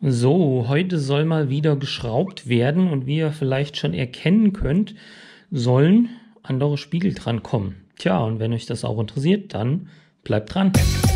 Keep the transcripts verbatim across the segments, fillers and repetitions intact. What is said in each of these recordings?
So, heute soll mal wieder geschraubt werden und wie ihr vielleicht schon erkennen könnt, sollen andere Spiegel dran kommen. Tja, und wenn euch das auch interessiert, dann bleibt dran.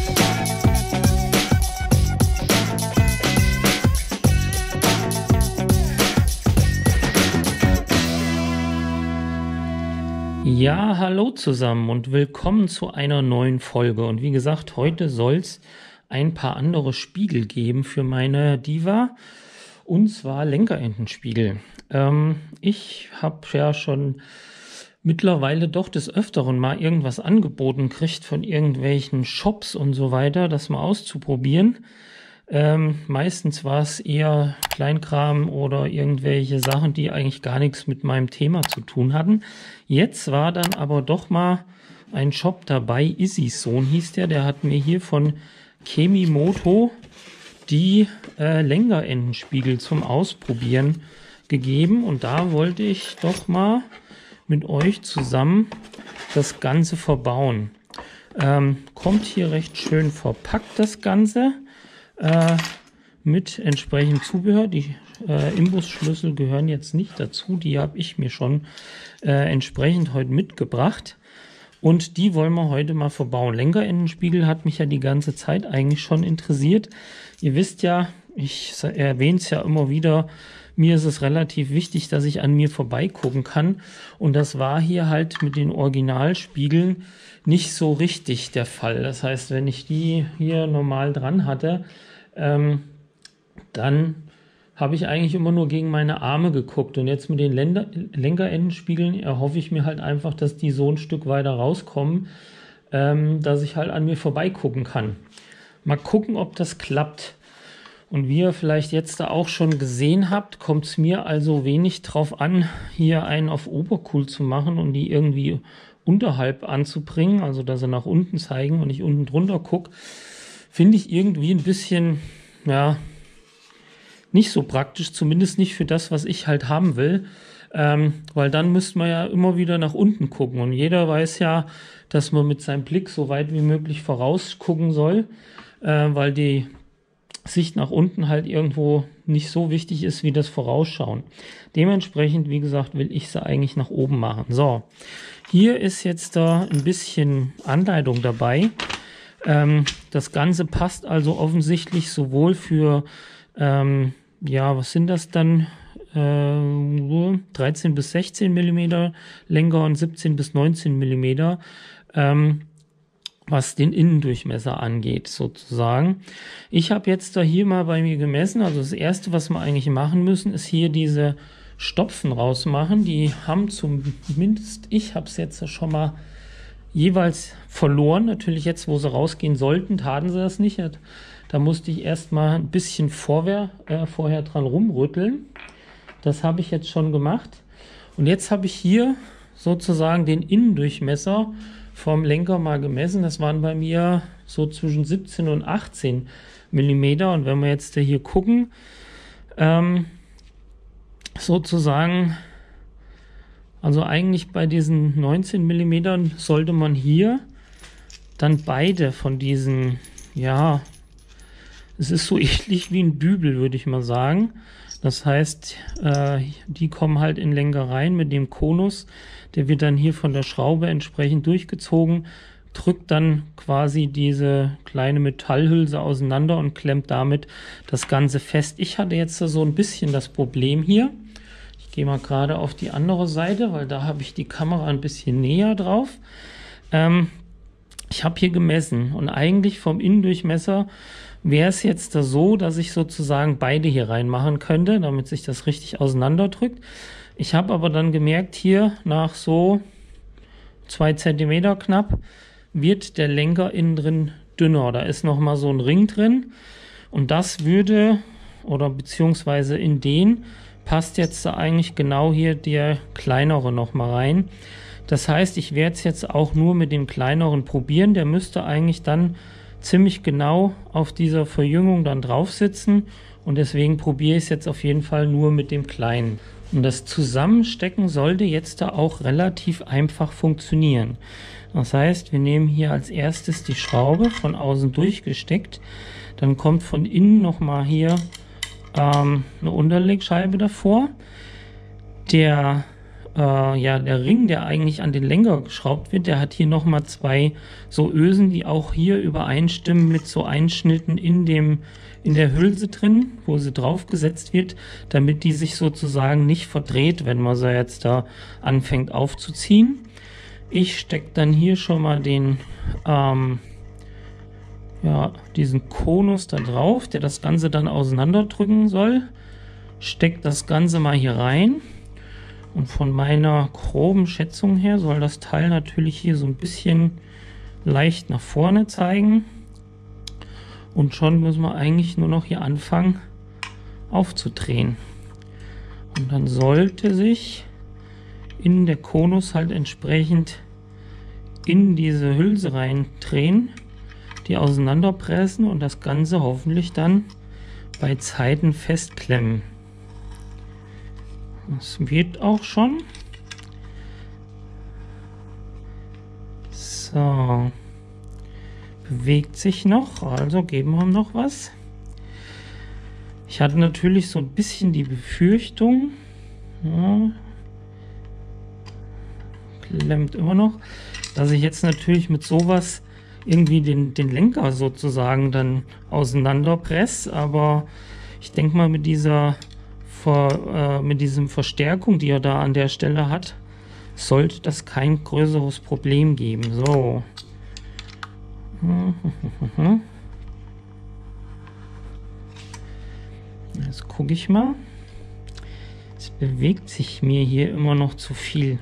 Ja, hallo zusammen und willkommen zu einer neuen Folge. Und wie gesagt, heute soll es ein paar andere Spiegel geben für meine Diva, und zwar Lenkerendenspiegel. Ähm, ich habe ja schon mittlerweile doch des Öfteren mal irgendwas angeboten gekriegt von irgendwelchen Shops und so weiter, das mal auszuprobieren. Ähm, meistens war es eher Kleinkram oder irgendwelche Sachen, die eigentlich gar nichts mit meinem Thema zu tun hatten. Jetzt war dann aber doch mal ein Shop dabei, Isis Sohn hieß der, der hat mir hier von Chemimoto die äh, Lenkerendenspiegel zum Ausprobieren gegeben, und da wollte ich doch mal mit euch zusammen das Ganze verbauen. Ähm, kommt hier recht schön verpackt das Ganze äh, mit entsprechendem Zubehör. Die äh, Imbusschlüssel gehören jetzt nicht dazu, die habe ich mir schon äh, entsprechend heute mitgebracht. Und die wollen wir heute mal verbauen. Lenkerendenspiegel hat mich ja die ganze Zeit eigentlich schon interessiert. Ihr wisst ja, ich erwähne es ja immer wieder, mir ist es relativ wichtig, dass ich an mir vorbeigucken kann. Und das war hier halt mit den Originalspiegeln nicht so richtig der Fall. Das heißt, wenn ich die hier normal dran hatte, ähm, dann habe ich eigentlich immer nur gegen meine Arme geguckt. Und jetzt mit den Länder Lenkerendenspiegeln erhoffe ich mir halt einfach, dass die so ein Stück weiter rauskommen, ähm, dass ich halt an mir vorbeigucken kann. Mal gucken, ob das klappt. Und wie ihr vielleicht jetzt da auch schon gesehen habt, kommt es mir also wenig drauf an, hier einen auf Obercool zu machen und die irgendwie unterhalb anzubringen, also dass sie nach unten zeigen und ich unten drunter gucke. Finde ich irgendwie ein bisschen, ja, nicht so praktisch, zumindest nicht für das, was ich halt haben will, ähm, weil dann müsste man ja immer wieder nach unten gucken, und jeder weiß ja, dass man mit seinem Blick so weit wie möglich vorausgucken soll, äh, weil die Sicht nach unten halt irgendwo nicht so wichtig ist wie das Vorausschauen. Dementsprechend, wie gesagt, will ich sie eigentlich nach oben machen. So, hier ist jetzt da ein bisschen Anleitung dabei. Ähm, das Ganze passt also offensichtlich sowohl für ähm, ja, was sind das dann? Äh, dreizehn bis sechzehn Millimeter Lenker und siebzehn bis neunzehn Millimeter, ähm, was den Innendurchmesser angeht, sozusagen. Ich habe jetzt da hier mal bei mir gemessen. Also das erste, was wir eigentlich machen müssen, ist hier diese Stopfen rausmachen. Die haben zumindest, ich habe es jetzt schon mal jeweils verloren. Natürlich jetzt, wo sie rausgehen sollten, taten sie das nicht. Da musste ich erstmal ein bisschen vorher, äh, vorher dran rumrütteln. Das habe ich jetzt schon gemacht. Und jetzt habe ich hier sozusagen den Innendurchmesser vom Lenker mal gemessen. Das waren bei mir so zwischen siebzehn und achtzehn Millimeter. Und wenn wir jetzt hier gucken, ähm, sozusagen, also eigentlich bei diesen neunzehn Millimeter sollte man hier dann beide von diesen, ja, es ist so ähnlich wie ein Dübel, würde ich mal sagen. Das heißt, äh, die kommen halt in Lenker rein mit dem Konus. Der wird dann hier von der Schraube entsprechend durchgezogen, drückt dann quasi diese kleine Metallhülse auseinander und klemmt damit das Ganze fest. Ich hatte jetzt so ein bisschen das Problem hier. Ich gehe mal gerade auf die andere Seite, weil da habe ich die Kamera ein bisschen näher drauf. Ähm, ich habe hier gemessen und eigentlich vom Innendurchmesser wäre es jetzt da so, dass ich sozusagen beide hier reinmachen könnte, damit sich das richtig auseinanderdrückt. Ich habe aber dann gemerkt, hier nach so zwei Zentimeter knapp wird der Lenker innen drin dünner. Da ist nochmal so ein Ring drin, und das würde, oder beziehungsweise in den passt jetzt da eigentlich genau hier der kleinere nochmal rein. Das heißt, ich werde es jetzt auch nur mit dem kleineren probieren. Der müsste eigentlich dann ziemlich genau auf dieser Verjüngung dann drauf sitzen, und deswegen probiere ich es jetzt auf jeden Fall nur mit dem kleinen. Und das Zusammenstecken sollte jetzt da auch relativ einfach funktionieren. Das heißt, wir nehmen hier als erstes die Schraube von außen durchgesteckt, dann kommt von innen nochmal hier ähm, eine Unterlegscheibe davor. Der, äh, ja, der Ring, der eigentlich an den Lenker geschraubt wird, der hat hier nochmal zwei so Ösen, die auch hier übereinstimmen mit so Einschnitten in dem, in der Hülse drin, wo sie draufgesetzt wird, damit die sich sozusagen nicht verdreht, wenn man sie jetzt da anfängt aufzuziehen. Ich stecke dann hier schon mal den, ähm, ja, diesen Konus da drauf, der das Ganze dann auseinanderdrücken soll. Stecke das Ganze mal hier rein. Und von meiner groben Schätzung her soll das Teil natürlich hier so ein bisschen leicht nach vorne zeigen. Und schon müssen wir eigentlich nur noch hier anfangen aufzudrehen. Und dann sollte sich in der Konus halt entsprechend in diese Hülse rein drehen, die auseinanderpressen und das Ganze hoffentlich dann bei Zeiten festklemmen. Das wird auch schon. So. Bewegt sich noch, also geben wir ihm noch was. Ich hatte natürlich so ein bisschen die Befürchtung, ja, klemmt immer noch, dass ich jetzt natürlich mit sowas irgendwie den, den Lenker sozusagen dann auseinanderpresse, aber ich denke mal mit dieser Ver, äh, mit diesem Verstärkung, die er da an der Stelle hat, sollte das kein größeres Problem geben. So. Jetzt gucke ich mal. Es bewegt sich mir hier immer noch zu viel.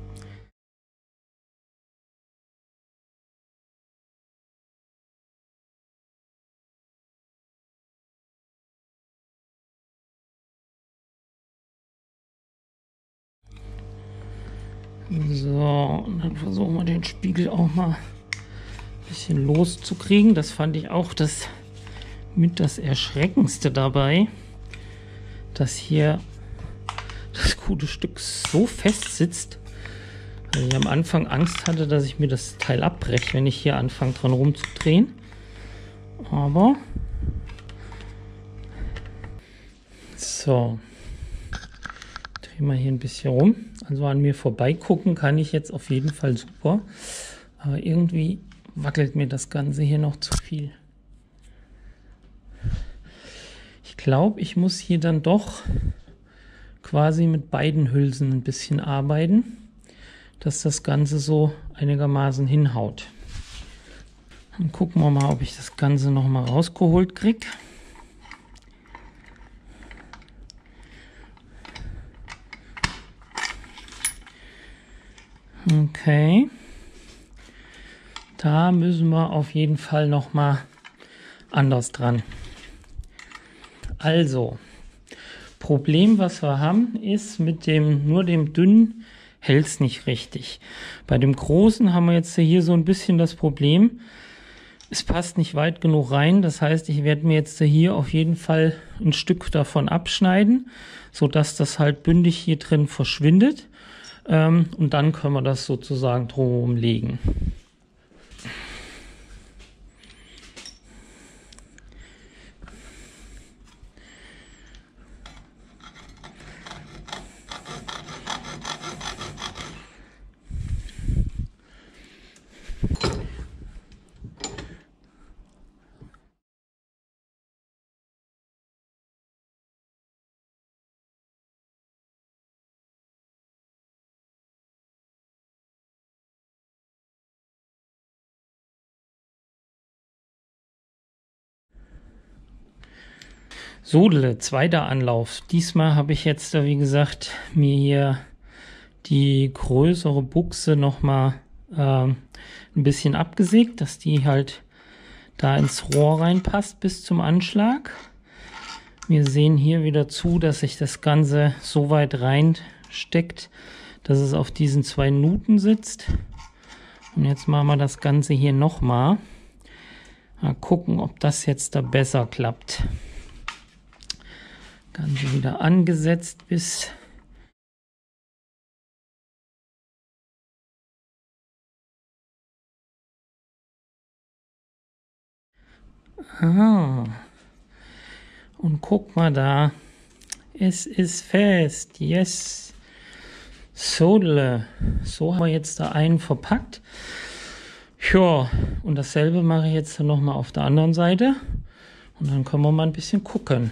So, und dann versuchen wir den Spiegel auch mal ein bisschen loszukriegen. Das fand ich auch das mit das Erschreckendste dabei, dass hier das gute Stück so fest sitzt, dass ich am Anfang Angst hatte, dass ich mir das Teil abbreche, wenn ich hier anfange dran rumzudrehen. Aber so, drehen wir hier ein bisschen rum. Also an mir vorbeigucken kann ich jetzt auf jeden Fall super, aber irgendwie wackelt mir das Ganze hier noch zu viel. Ich glaube, ich muss hier dann doch quasi mit beiden Hülsen ein bisschen arbeiten, dass das Ganze so einigermaßen hinhaut. Dann gucken wir mal, ob ich das Ganze noch mal rausgeholt kriege. Okay. Da müssen wir auf jeden Fall noch mal anders dran. Also, Problem, was wir haben, ist mit dem nur dem dünnen hält es nicht richtig. Bei dem großen haben wir jetzt hier so ein bisschen das Problem, es passt nicht weit genug rein. Das heißt, ich werde mir jetzt hier auf jeden Fall ein Stück davon abschneiden, sodass das halt bündig hier drin verschwindet. Ähm, und dann können wir das sozusagen drumherum legen. Sodele, zweiter Anlauf. Diesmal habe ich jetzt, wie gesagt, mir hier die größere Buchse nochmal äh, ein bisschen abgesägt, dass die halt da ins Rohr reinpasst bis zum Anschlag. Wir sehen hier wieder zu, dass sich das Ganze so weit reinsteckt, dass es auf diesen zwei Nuten sitzt. Und jetzt machen wir das Ganze hier nochmal. Mal gucken, ob das jetzt da besser klappt. Ganze wieder angesetzt bis ah. Und guck mal da. Es ist fest. Yes. Sodele. So haben wir jetzt da einen verpackt. Ja, und dasselbe mache ich jetzt nochmal auf der anderen Seite. Und dann können wir mal ein bisschen gucken.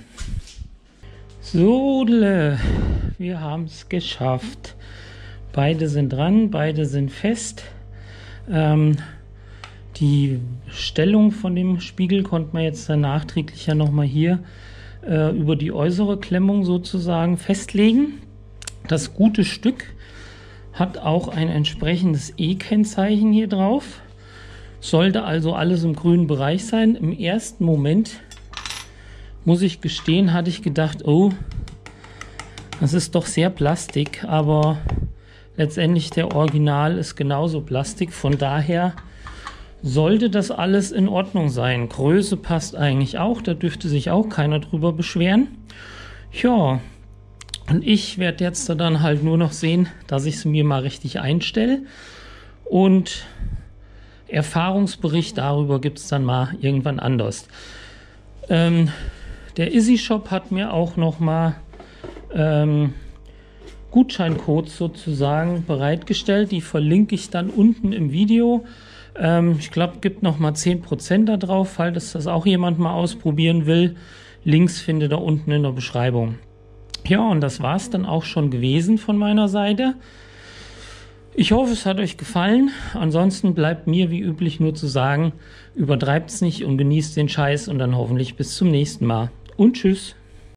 Sodele. Wir haben es geschafft. Beide sind dran, beide sind fest. Ähm, die Stellung von dem Spiegel konnte man jetzt dann nachträglich ja nochmal hier äh, über die äußere Klemmung sozusagen festlegen. Das gute Stück hat auch ein entsprechendes E-Kennzeichen hier drauf. Sollte also alles im grünen Bereich sein. Im ersten Moment, muss ich gestehen, hatte ich gedacht, oh, das ist doch sehr Plastik, aber letztendlich der Original ist genauso Plastik. Von daher sollte das alles in Ordnung sein. Größe passt eigentlich auch, da dürfte sich auch keiner drüber beschweren. Ja, und ich werde jetzt dann halt nur noch sehen, dass ich es mir mal richtig einstelle. Und Erfahrungsbericht darüber gibt es dann mal irgendwann anders. Ähm, der EasyShop hat mir auch noch mal ähm, Gutscheincodes sozusagen bereitgestellt. Die verlinke ich dann unten im Video. Ähm, ich glaube, gibt noch mal zehn Prozent da drauf, falls das auch jemand mal ausprobieren will. Links findet ihr unten in der Beschreibung. Ja, und das war es dann auch schon gewesen von meiner Seite. Ich hoffe, es hat euch gefallen. Ansonsten bleibt mir wie üblich nur zu sagen, übertreibt's nicht und genießt den Scheiß und dann hoffentlich bis zum nächsten Mal. Und tschüss.